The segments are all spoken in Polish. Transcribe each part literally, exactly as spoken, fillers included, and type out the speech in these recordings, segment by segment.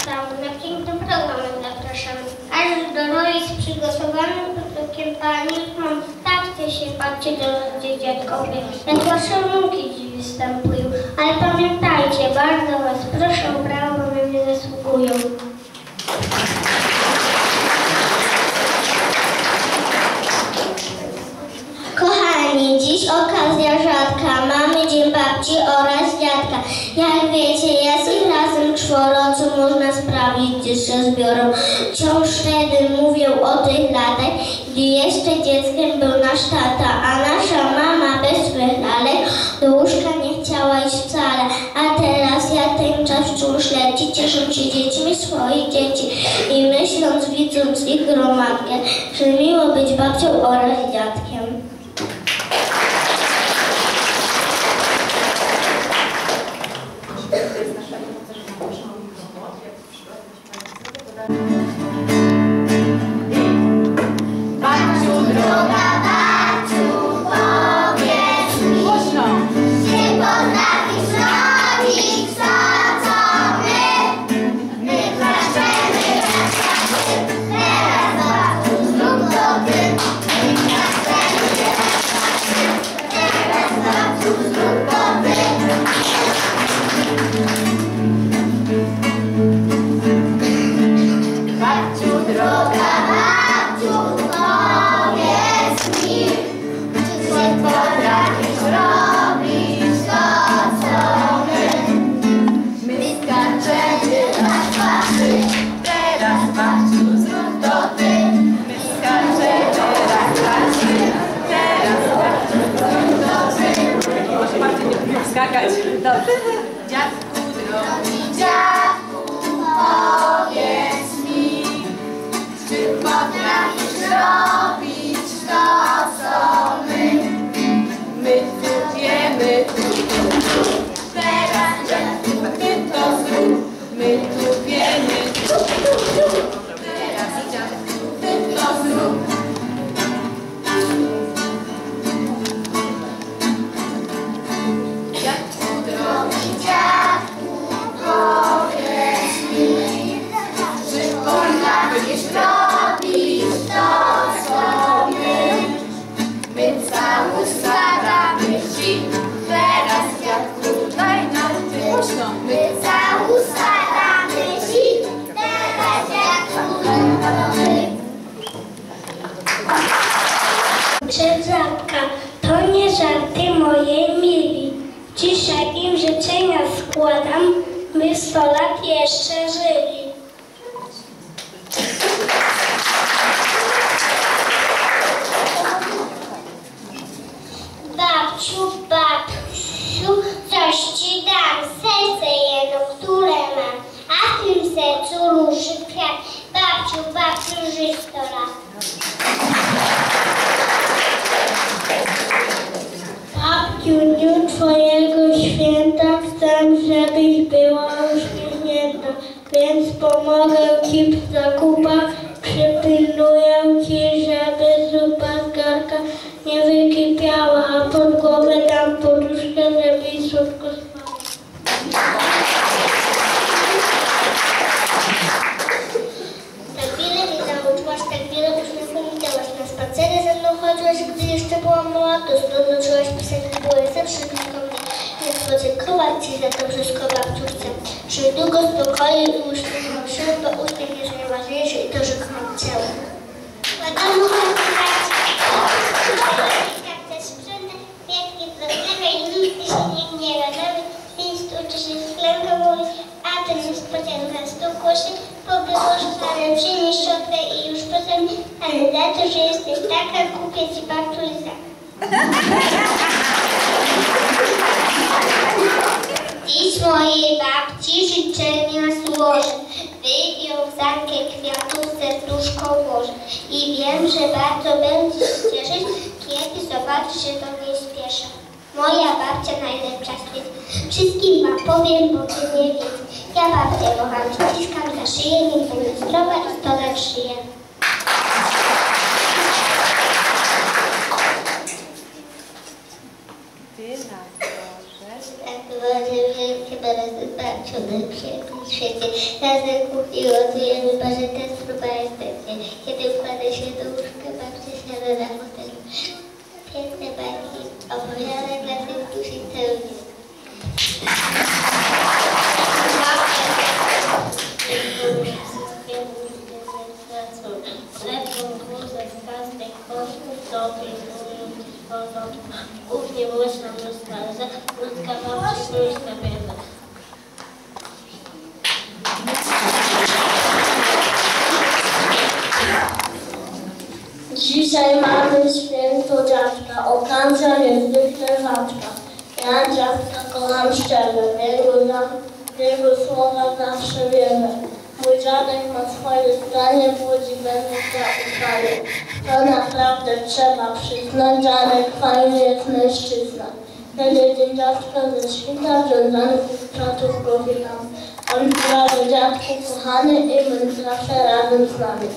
cały na piękny program zapraszamy. Aż do roli z przygotowanym produktem pani mam stawcie się babcie do dziadkowie. Jak wasze wnuki dziś występują. Ale pamiętajcie, bardzo was proszę o brawo, bo mnie nie zasługują. Kochani, dziś okazja rzadka, mamy dzień babci oraz dziadka. Jak wiecie, jest ich razem czworo, co można sprawdzić, gdzie się zbiorą. Wciąż wtedy mówią o tych latach, gdy jeszcze dzieckiem był nasz tata, a nasza mama bez swych lalek do łóżka nie chciała iść wcale. A teraz jak ten czas wciąż leci, cieszą się dziećmi swoich dzieci i myśląc, widząc ich gromadkę, że miło być babcią oraz dziadkiem. Skakać. Dobrze. Dziadku drogi, dziadku, powiedz mi, czy potrafisz robić to, co my? My tu wiemy, tu, tu, tu. Teraz dziadku, ty to zrób. My tu wiemy, tu, tu, tu. Teraz dziadku, ty to zrób. Robić to, co my. My cały staramy ci. Teraz dziadku, daj nam ty głośno. My cały staramy ci. Teraz dziadku, my. Przedziadka, to nie żarty moje mili. Dzisiaj im życzenia składam, by sto lat jeszcze żyli. Babciu, babciu, coś ci dam, serce jedno, które mam, a w tym sercu ruszy kwiat. Babciu, babciu, żyj sto lat. Babciu, w dniu twojego święta chcę, żebyś była uśmiechnięta, więc pomogę ci w zakupach, przypilnuję ci, żeby zupa z garka nie wykipiała, a pod głowę dam poduszkę, żeby słodko spała. Tak wiele mnie nauczyłaś, tak wiele uśmiechu mi dałaś. Na spacery ze mną chodziłaś, gdy jeszcze byłam mała, to zdobyczyłaś piosenki, byłeś zawsze blisko mnie. Więc podziękować ci za to wszystko, babciu, chcę. Żyj długo, spokoju i uśmiecham się, bo uśmiech jest najważniejszy i to, że kocham cię. Wiadomo, a ten niespodzianka stukło się, pobyło szklanem, przynieś siostrę i już potem, ale za to, że jesteś taka, kupię ci babciu lisa. Dziś mojej babci życzenia złożę, wywiązankę kwiatów serduszko włożę i wiem, że bardzo będzie się cieszyć, kiedy zobaczy, że do niej spieszę. Moja babcia najlepsza świat. Wszystkim wam powiem, bo ty nie wiecie. Ja babcię kocham, ściskam za szyję, niech będzie zdrowa i sto lat żyje. Ty na Boże. Tak, chyba, że chyba razy babciu najpiękniejsza. świecie. Razem kuchni gotujemy parzyte, spróbujemy spekcje. Kiedy układa się do łóżka, babcia siada na fotelu. Piękne bajki, opowiada dla tych dusi pełni. Lepszą głosę z każdych kosztów, dobrych mówiąc porządku. Kuchnie młeczna nostalgia, krótka babci, krótka bieda. Dzisiaj mamy święto dziadka, okazja niezwykle rzadka. Ja dziadka kocham szczerze, w jego, w jego słowa zawsze wierzę. Mój dziadek ma swoje zdanie, budzi we mnie zaufanie. To naprawdę trzeba przyznać, dziadek fajny jest mężczyzna. Będzie dzień dziadka ze świta, wiązanych stratów go witam. On prawie dziadku kochany i my zawsze razem z nami.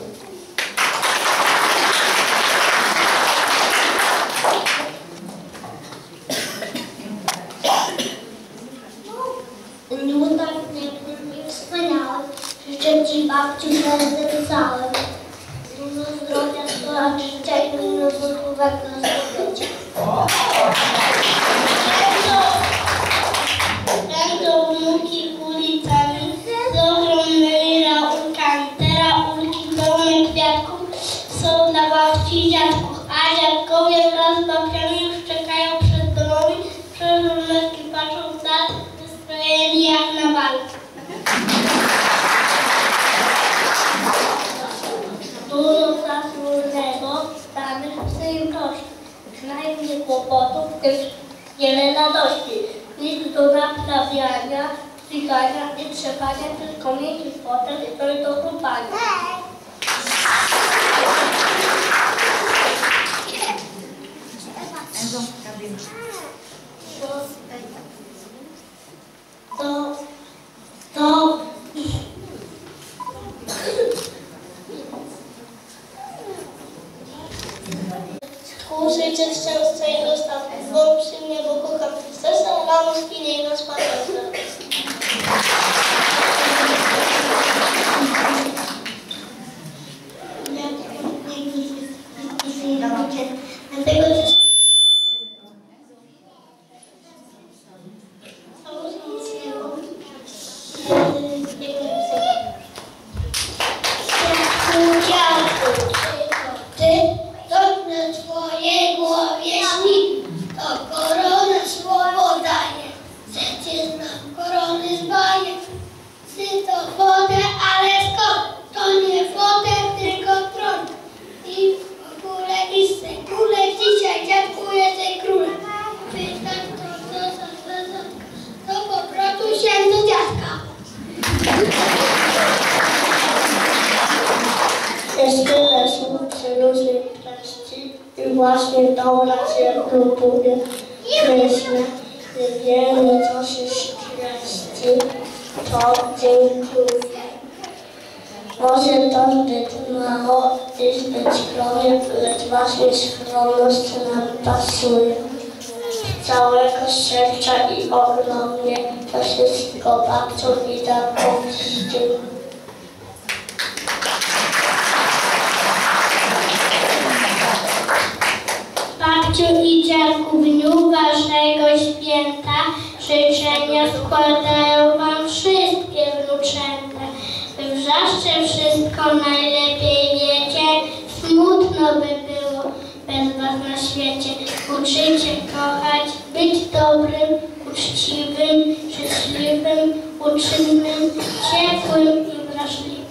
Dniu tak pięknym i wspaniałym życzę Ci, babciu, serce całe. Dużo zdrowia, sto lat życia i dużo złotówek na zdobycie. Będą wnuki ulicami, z ogromnymi laurkami. Te laurki pełne kwiatków są dla babci i dziadków, a dziadkowie wraz z babciami już czekają przed domami, przez żołnierki patrzą w dal, wystrojeni jak na bal. Dużo zasłużnego stanych przyjemności, przynajmniej kłopotów, też wiele radości. Nic do naprawiania, stykania i trzepania, tylko mieć fotel i coś do chrupania. To, to, Życie szczęścia i dostatku, bo przy mnie, bo kocham. Serce rano spinie i na spacerze. Dlatego też właśnie dobra się próbuje. Myślę, że wiele co się śmieści, to dziękuję. Może to zbyt mało i zbyt skromnie, lecz właśnie skromność nam pasuje. Z całego serca i ogromnie to wszystko babcią i dziadkom życzę. Babciu i dziadku, w dniu ważnego święta życzenia składają wam wszystkie wnuczęta. Wy wrzaszcze wszystko najlepiej wiecie, smutno by było bez was na świecie. Uczycie kochać, być dobrym, uczciwym, życzliwym, uczynnym, ciepłym i wrażliwym.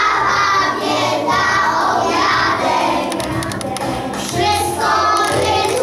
Wszystko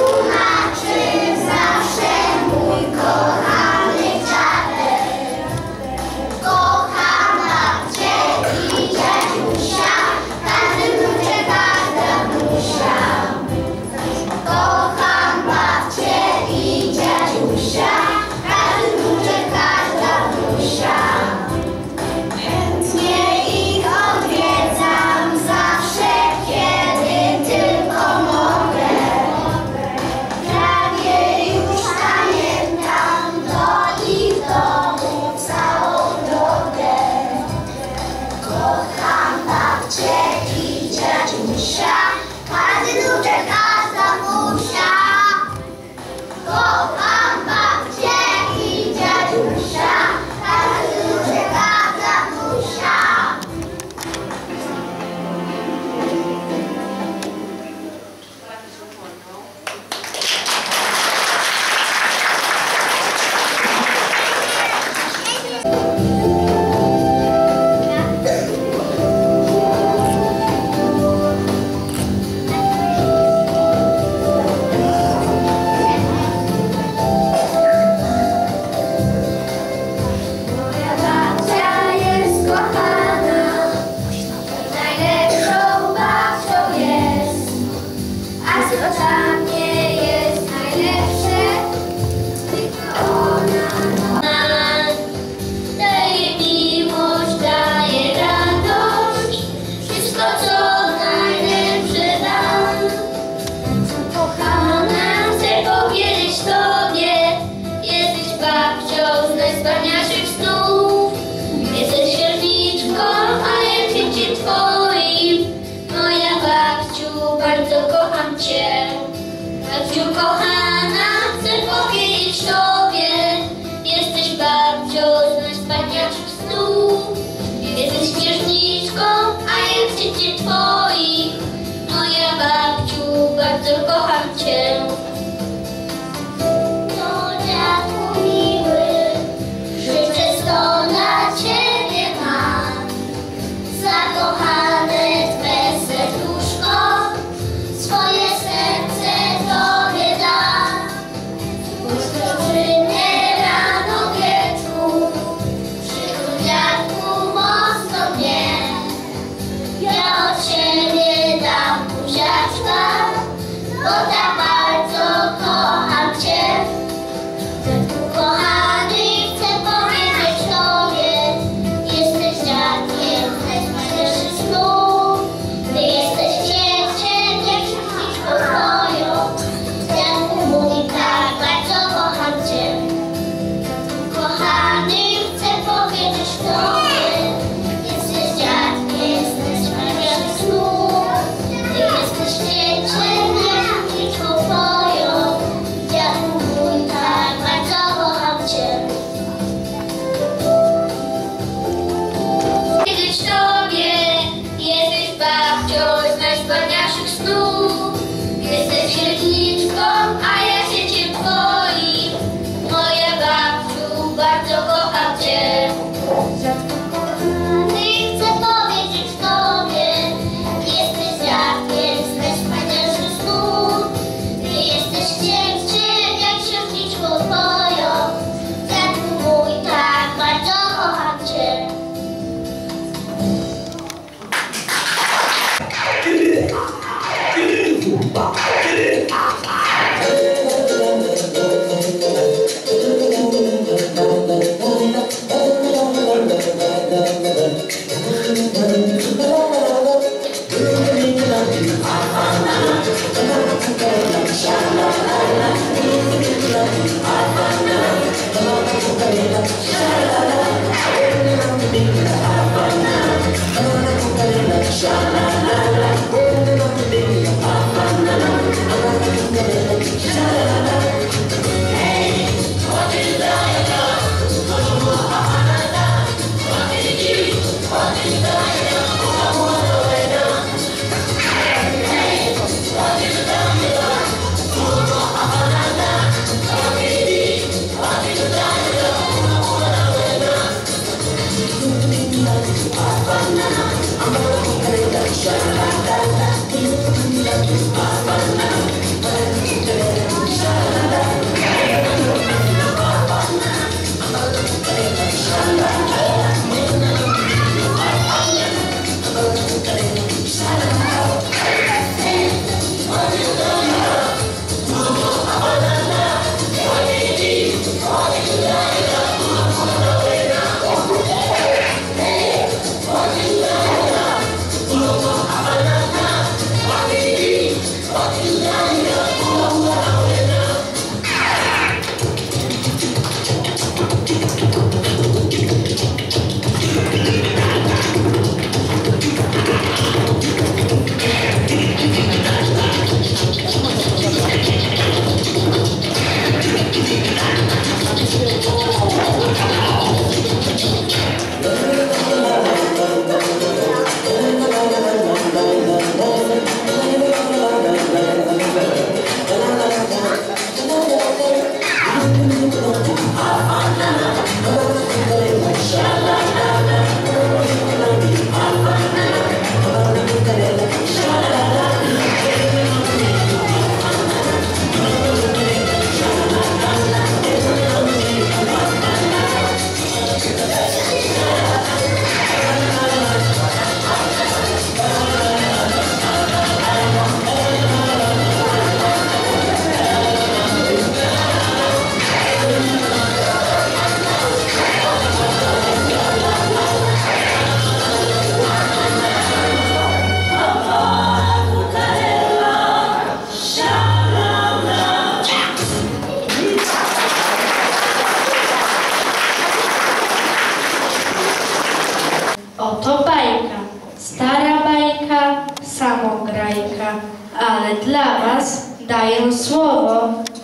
Babciu kochana, chcę powiedzieć Tobie, jesteś babcią z najwspanialszych snów. Jesteś księżniczką, a ja w świecie Twoich, moja babciu, bardzo kocham Cię. No dziadku miły, życzę sto dla Ciebie mam, zakochane Twe serduszko, swoje serce Tobie dam.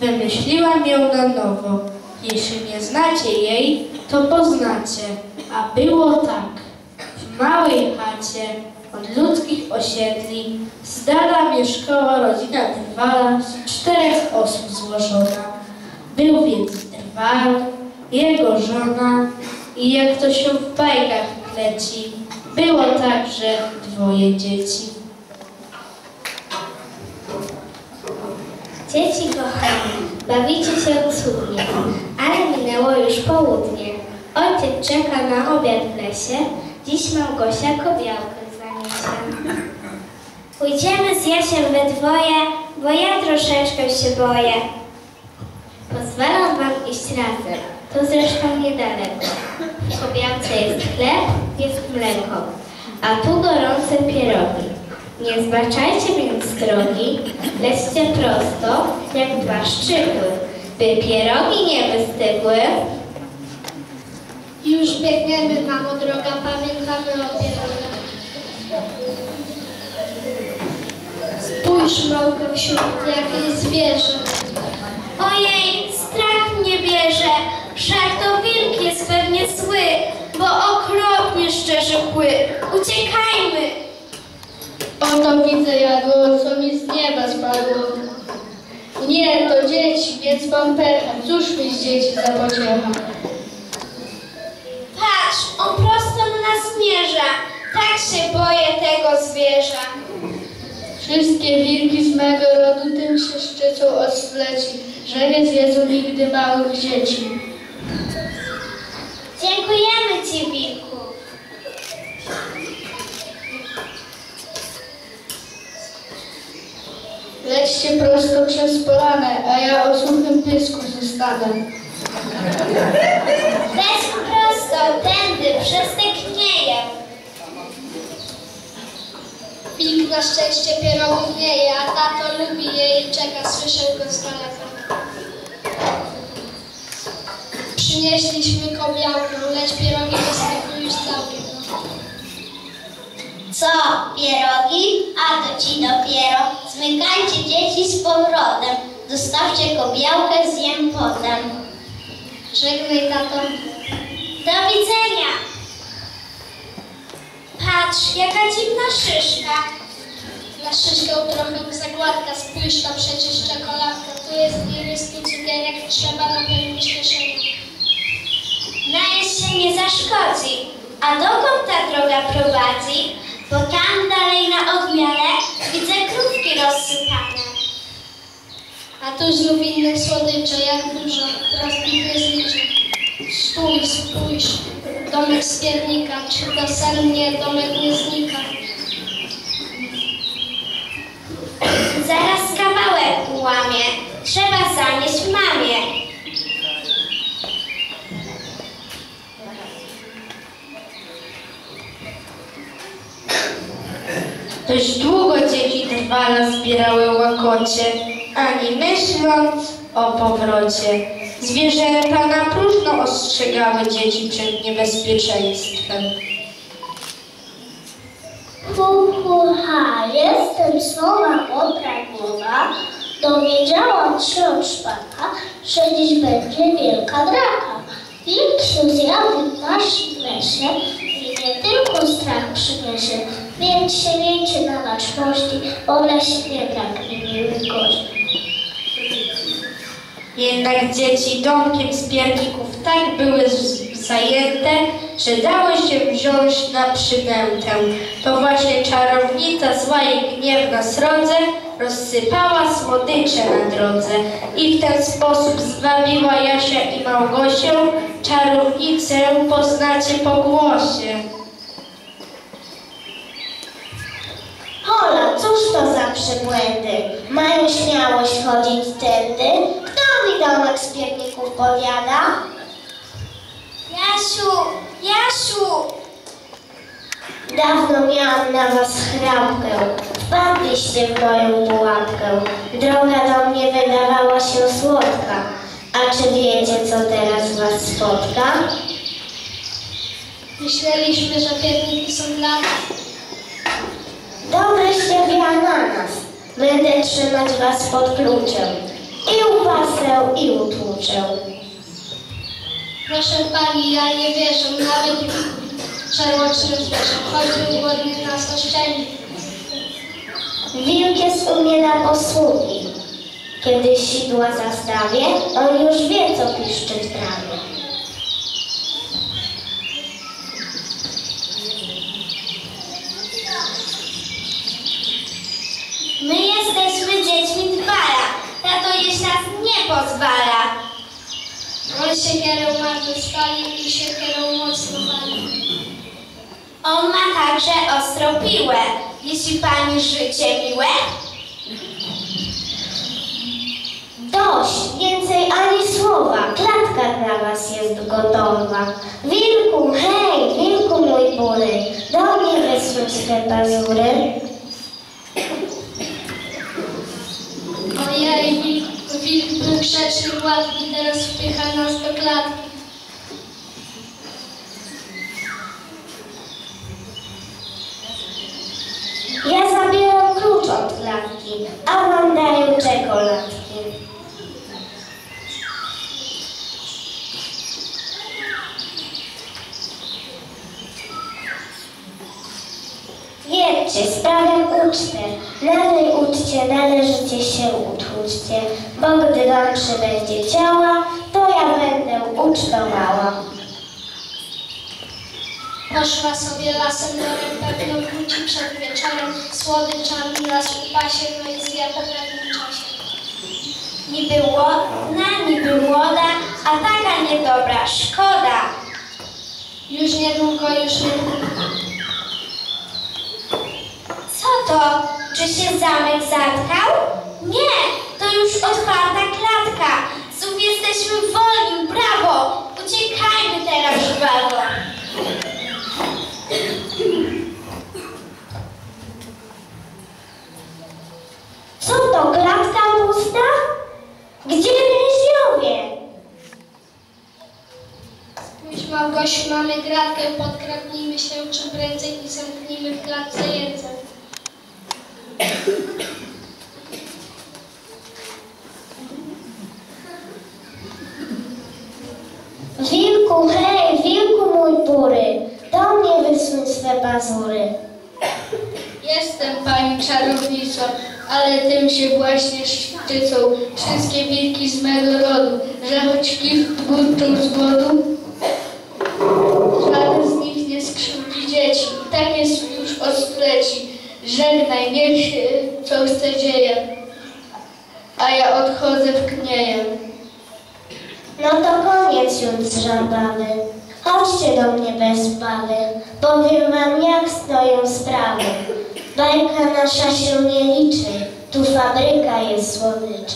Wymyśliłam ją na nowo. Jeśli nie znacie jej, to poznacie. A było tak. W małej chacie od ludzkich osiedli z dala mieszkała rodzina Drwala z czterech osób złożona. Był więc Drwal, jego żona i jak to się w bajkach leci, było także dwoje dzieci. Dzieci kochane, bawicie się cudnie, ale minęło już południe. Ojciec czeka na obiad w lesie, dziś Małgosia kobiałkę zaniesie. Pójdziemy z Jasiem we dwoje, bo ja troszeczkę się boję. Pozwalam wam iść razem, to zresztą niedaleko. W kobiałce jest chleb, jest mleko, a tu gorące pierogi. Nie zbaczajcie więc z drogi, lećcie prosto jak dwa szczygły, by pierogi nie wystygły. Już biegniemy, mamo droga, pamiętamy o pierogach. Spójrz, Małgosiu, jakie zwierzę. Ojej, strach mnie bierze, wszak to wilk jest pewnie zły, bo okropnie szczerze kły. Uciekajmy! Oto widzę jadło, co mi z nieba spadło. Nie, to dzieci, więc mam pecha. Cóż mi z dzieci za pociecha? Patrz, on prosto na nas zmierza, tak się boję tego zwierza. Wszystkie wilki z mego rodu tym się szczycą od stuleci, że nie zjedzą nigdy małych dzieci. Dziękujemy ci, wilku. Lećcie prosto przez polanę, a ja o suchym pysku zostanę. Leć prosto, tędy, przez te knieje. Wilk na szczęście pierogów nie je, a tato lubi je i czeka, słyszę go z daleka. Przynieśliśmy kobiałkę, lecz pierogi występują już całkiem. Co, pierogi? A to ci dopiero. Zmykajcie dzieci z powrotem. Zostawcie kobiałkę, zjem potem. Żegnaj, tato. Do widzenia. Patrz, jaka dziwna szyszka. Na szyszkę trochę zagładka, spójrz, to przecież czekoladka. Tu jest iryski cukierek, trzeba napełnić kieszenie. Najeść się nie zaszkodzi. A dokąd ta droga prowadzi? Bo tam dalej na odmianę widzę krówki rozsypane. A tu znów inne słodycze, jak dużo, rozbitny zliczy. Spójrz, spójrz, domek z piernika, czy to sen nie, domek nie znika. Zaraz kawałek ułamie, trzeba zanieść mamie. Dość długo dzieci Drwala zbierały łakocie, ani myśląc o powrocie. Zwierzęta na próżno ostrzegały dzieci przed niebezpieczeństwem. Hu, hu, ha, jestem sowa modra głowa. Dowiedziałam się od szpaka, że dziś będzie wielka draka. Wilk się zjawił w naszym lesie i nie tylko strach przyniesie, więc się miejcie na baczności, bo w lesie nie braknie miłych gości. Jednak dzieci domkiem z pierników tak były zajęte, że dało się wziąć na przynętę. To właśnie czarownica zła i gniewna srodze rozsypała słodycze na drodze i w ten sposób zwabiła Jasia i Małgosię. Czarownicę poznacie po głosie. Hola, cóż to za przybłędy? Mają śmiałość chodzić tędy? Kto mi domek z pierników powiada? Jasiu, Jasiu! Dawno miałam na was chrapkę, wpadliście w moją pułapkę. Droga do mnie wydawała się słodka. A czy wiecie, co teraz was spotka? Myśleliśmy, że pierniki są dla nas. Dobry z ciebie ananas. Będę trzymać was pod kluczem. i upasę, i utłuczę. Proszę pani, ja nie wierzę, nawet żarłocznym zwierzę, choćby głodny nas oszczędzi. Wilk jest u mnie na posługi. Kiedy sidła zastawię, on już wie, co piszczy w trawie. My jesteśmy dziećmi Dwara. Tato już nas nie pozwala. On siekierą martwy spalił i siekierą mocno walił. On ma także ostrą piłę. Jeśli pani życie miłe? Dość, więcej ani słowa, klatka dla was jest gotowa. Wilku, hej, wilku mój bury, do mnie wysuń swe pazury. Ojej, wilk, wilk był grzeczny, gładki, teraz wpycha nas do klatki. Ja zabieram klucz od klatki, a wam daję czekoladki. Wiedzcie, sprawiam ucztę, na tej uczcie należycie się utłuczcie, bo gdy wam przybędzie ciała, to ja będę ucztowała. Poszła sobie lasem do pewno wróci przed wieczorem, słodyczami las upasie, no i zja po pewnym czasie. Niby ładna, niby młoda, a taka niedobra, szkoda. Już niedługo, już niedługo. Co to? Czy się zamek zatkał? Nie, to już otwarta klatka. Znów jesteśmy wolni, brawo! Uciekajmy teraz żwawo. Co to, klatka pusta? Gdzie więźniowie? Spójrz, Małgosiu, mamy gratkę, podkradnijmy się czym prędzej i zamknijmy w klatce język. Wilku, hej, wilku mój bury, do mnie wysuń swe pazury. Jestem pani czarownicą, ale tym się właśnie szczycą wszystkie wilki z mego rodu, że choć kilk buntą z głodu, żaden z nich nie skrzywdzi dzieci. Tak jest już od stuleci. Żegnaj, niech się co chce dzieje, a ja odchodzę w knieję. No to koniec już zabawy. Chodźcie do mnie bez bawy, powiem wam jak stoją sprawy. Bajka nasza się nie liczy, tu fabryka jest słodyczy.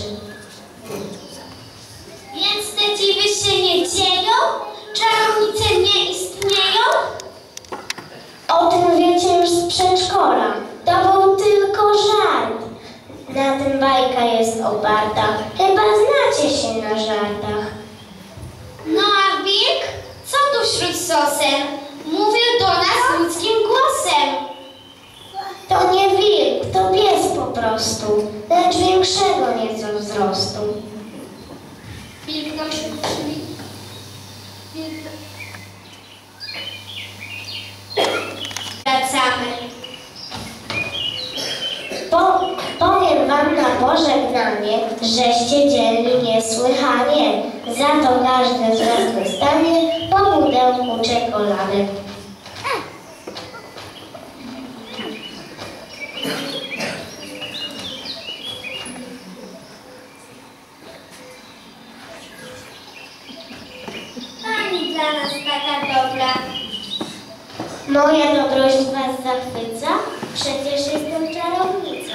Więc te dziwy się nie dzieją? Czarownice nie istnieją? O tym wiecie już z przedszkola, to był tylko żart. Na tym bajka jest oparta, chyba znacie się na żartach. No a wilk? Co tu wśród sosen? Mówił do nas ludzkim głosem. To nie wilk, to pies po prostu, lecz większego nieco wzrostu. Wilk nam się krzywi. Wilk... Wracamy. Po, powiem wam na pożegnanie, żeście dzielni niesłychanie. Za to każdy z was dostanie po pudełku czekolady. Pani dla nas taka dobra. Moja dobrość was zachwyca? Przecież jestem czarownicą.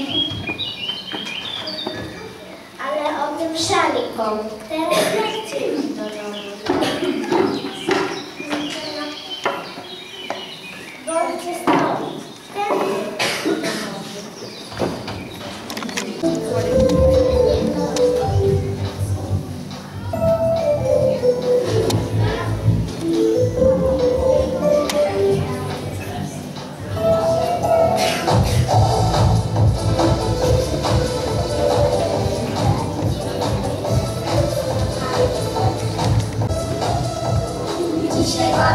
Ale o tym szalikom. Teraz lekcje do domu. Bądźcie stoi.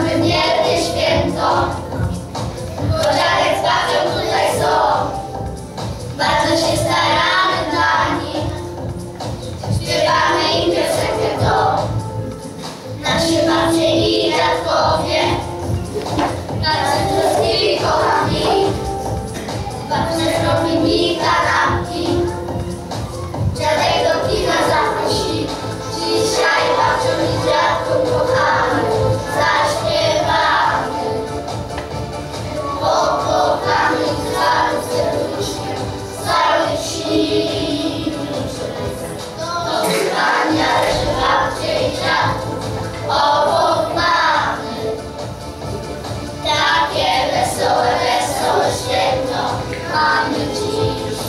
mamy wielkie święto, bo dziadek z babcią tutaj są. Bardzo się staramy dla nich, śpiewamy im piosenkę tą. Nasze babcie i dziadkowie, tacy troskliwi kochani, babcia zrobi mi kanapki, dziadek do kina zaprosi. Dzisiaj babcią i dziadką kochamy, zaśpiewamy, pokochamy z całym serduszkiem, z całych sił. Do wspaniale, że babcie i dziadków obok mamy. Takie wesołe, wesołe święto mamy dziś.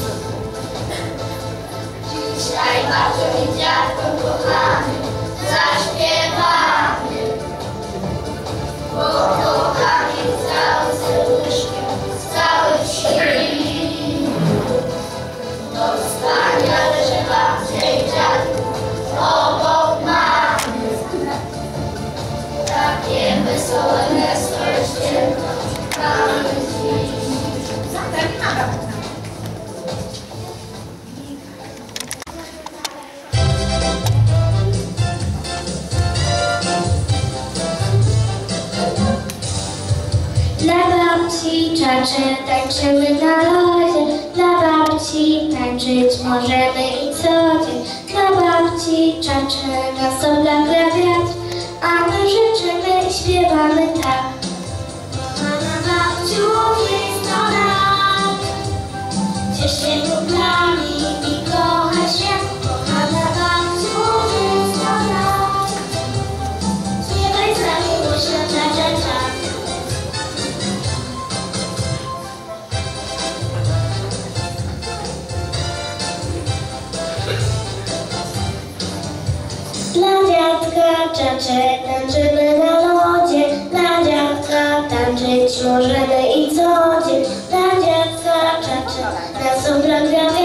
Dzisiaj babcią i dziadką kochamy, zaśpiewamy, bo kochamy z całym serduszkiem, z całych sił. To wspaniale, że babcie i dziadków obok mamy. Takie wesołe, wesołe święto mamy dziś. Dla babci czacze tańczymy na lodzie, dla babci tańczyć możemy i co dzień. Dla babci czacze na soblach gra wiatr, a my życzymy i śpiewamy tak. Kochana babciu, jest sto lat, ciesz się duplami i kochaj świat. Kochana babciu, jest sto lat, śpiewaj z nami głośno cza cza cza. Dla dziadka czacze tańczymy na lodzie, dla dziadka tańczyć możemy i co dzień. Dla dziadka czacze na sobrach gra